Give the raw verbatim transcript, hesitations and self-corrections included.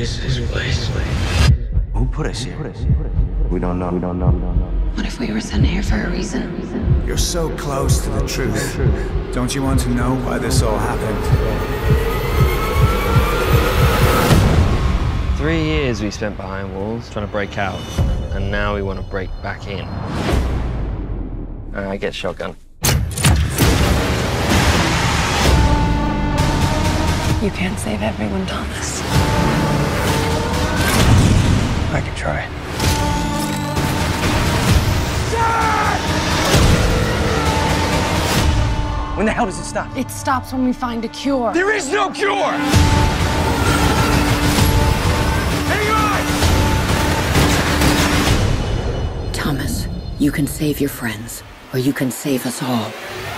is this place? Who put us here? We don't know. We don't know. We don't know. What if we were sent here for a reason? You're so close to the truth. Don't you want to know why this all happened? Three years we spent behind walls trying to break out, and now we want to break back in. I get shotgun. You can't save everyone, Thomas. I could try. When the hell does it stop? It stops when we find a cure. There is no cure! Hang on! Thomas, you can save your friends, or you can save us all.